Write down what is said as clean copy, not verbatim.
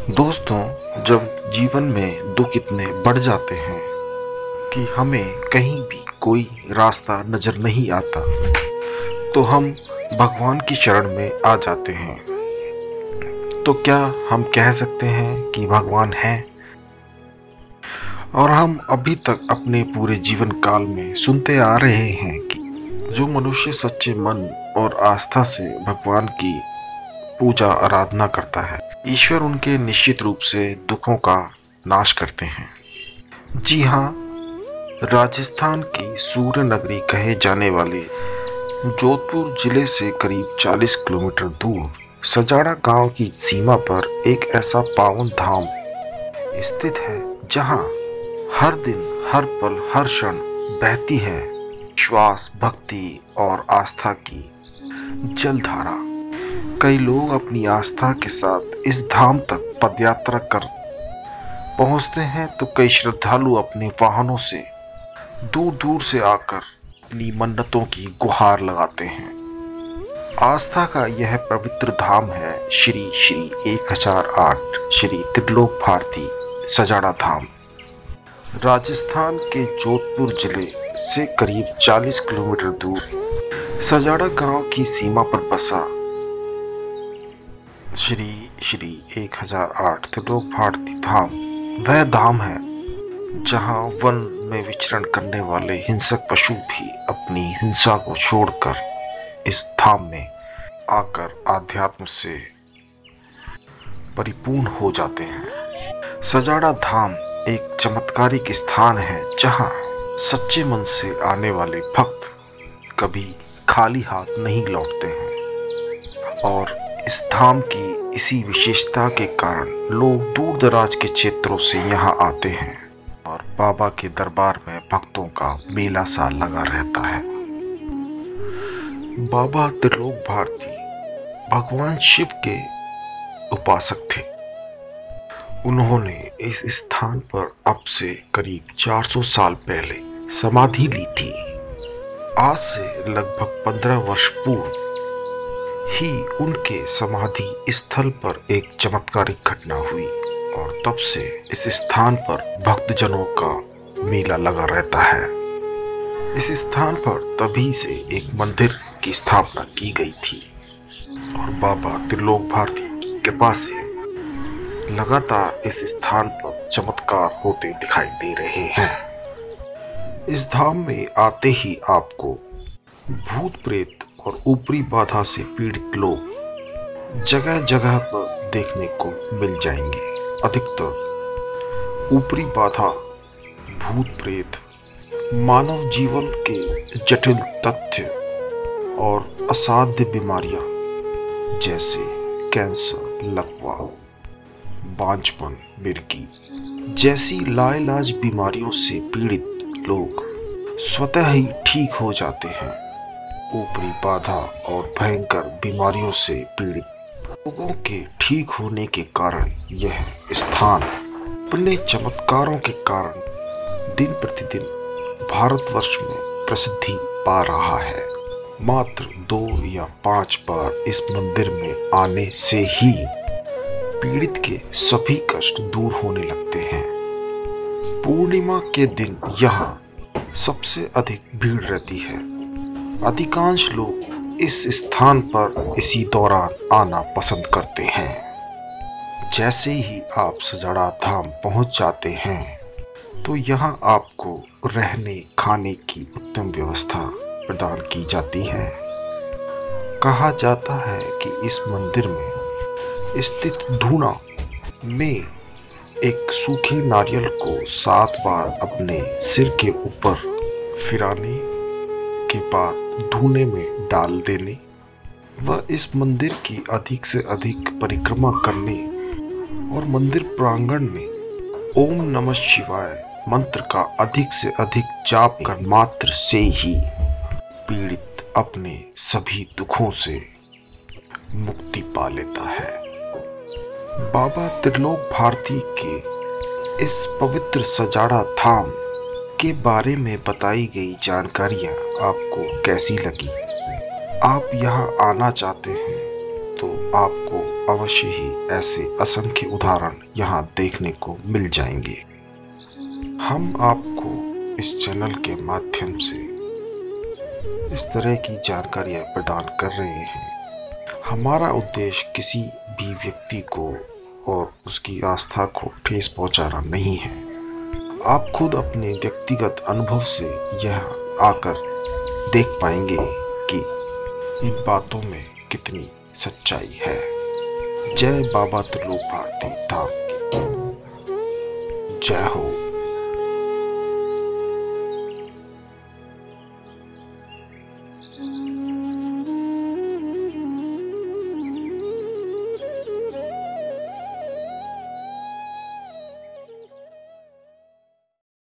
दोस्तों, जब जीवन में दुख इतने बढ़ जाते हैं कि हमें कहीं भी कोई रास्ता नजर नहीं आता, तो हम भगवान की शरण में आ जाते हैं। तो क्या हम कह सकते हैं कि भगवान है? और हम अभी तक अपने पूरे जीवन काल में सुनते आ रहे हैं कि जो मनुष्य सच्चे मन और आस्था से भगवान की पूजा आराधना करता है, ईश्वर उनके निश्चित रूप से दुखों का नाश करते हैं। जी हाँ, राजस्थान की सूर्य नगरी कहे जाने वाले जोधपुर जिले से करीब 40 किलोमीटर दूर सजाड़ा गांव की सीमा पर एक ऐसा पावन धाम स्थित है जहां हर दिन, हर पल, हर क्षण बहती है विश्वास, भक्ति और आस्था की जलधारा। कई लोग अपनी आस्था के साथ इस धाम तक पदयात्रा कर पहुंचते हैं, तो कई श्रद्धालु अपने वाहनों से दूर दूर से आकर अपनी मन्नतों की गुहार लगाते हैं। आस्था का यह पवित्र धाम है श्री श्री 1008 श्री त्रिलोक भारती सजाड़ा धाम। राजस्थान के जोधपुर जिले से करीब 40 किलोमीटर दूर सजाड़ा गांव की सीमा पर बसा श्री श्री 1008 त्रिलोक भारती धाम वह धाम है जहां वन में विचरण करने वाले हिंसक पशु भी अपनी हिंसा को छोड़कर इस धाम में आकर आध्यात्म से परिपूर्ण हो जाते हैं। सजाड़ा धाम एक चमत्कारिक स्थान है जहां सच्चे मन से आने वाले भक्त कभी खाली हाथ नहीं लौटते हैं। और इस धाम की इसी विशेषता के कारण लोग दूर दराज के क्षेत्रों से यहाँ आते हैं और बाबा के दरबार में भक्तों का मेला सा लगा रहता है। बाबा त्रिलोक भारती भगवान शिव के उपासक थे। उन्होंने इस स्थान पर अब से करीब 400 साल पहले समाधि ली थी। आज से लगभग 15 वर्ष पूर्व ही उनके समाधि स्थल पर एक चमत्कारिक घटना हुई और तब से इस स्थान पर भक्तजनों का मेला लगा रहता है। इस स्थान पर तभी से एक मंदिर की स्थापना की गई थी और बाबा त्रिलोक भारती की कृपा से लगातार इस स्थान पर चमत्कार होते दिखाई दे रहे हैं। इस धाम में आते ही आपको भूत प्रेत और ऊपरी बाधा से पीड़ित लोग जगह जगह पर देखने को मिल जाएंगे। अधिकतर ऊपरी बाधा, भूत प्रेत, मानव जीवन के जटिल तथ्य और असाध्य बीमारियां जैसे कैंसर, लकवा, बांझपन, मिर्गी जैसी लाइलाज बीमारियों से पीड़ित लोग स्वतः ही ठीक हो जाते हैं। ऊपरी बाधा और भयंकर बीमारियों से पीड़ित लोगों के ठीक होने के कारण यह स्थान अपने चमत्कारों के कारण दिन प्रतिदिन भारतवर्ष में प्रसिद्धि पा रहा है। मात्र 2 या 5 बार इस मंदिर में आने से ही पीड़ित के सभी कष्ट दूर होने लगते हैं। पूर्णिमा के दिन यहाँ सबसे अधिक भीड़ रहती है। अधिकांश लोग इस स्थान पर इसी दौरान आना पसंद करते हैं। जैसे ही आप सजाड़ा धाम पहुंच जाते हैं तो यहाँ आपको रहने खाने की उत्तम व्यवस्था प्रदान की जाती है। कहा जाता है कि इस मंदिर में स्थित धूना में एक सूखे नारियल को 7 बार अपने सिर के ऊपर फिराने के बाद धूने में डाल देने व इस मंदिर की अधिक से अधिक परिक्रमा करने और मंदिर प्रांगण में ओम नमः शिवाय मंत्र का अधिक से अधिक जाप कर मात्र से ही पीड़ित अपने सभी दुखों से मुक्ति पा लेता है। बाबा त्रिलोक भारती के इस पवित्र सजाड़ा धाम के बारे में बताई गई जानकारियाँ आपको कैसी लगी? आप यहाँ आना चाहते हैं तो तो आपको अवश्य ही ऐसे असंख्य उदाहरण यहाँ देखने को मिल जाएंगे। हम आपको इस चैनल के माध्यम से इस तरह की जानकारियाँ प्रदान कर रहे हैं। हमारा उद्देश्य किसी भी व्यक्ति को और उसकी आस्था को ठेस पहुंचाना नहीं है। आप खुद अपने व्यक्तिगत अनुभव से यह आकर देख पाएंगे कि इन बातों में कितनी सच्चाई है। जय बाबा त्रिलोक भारती धाम की जय हो।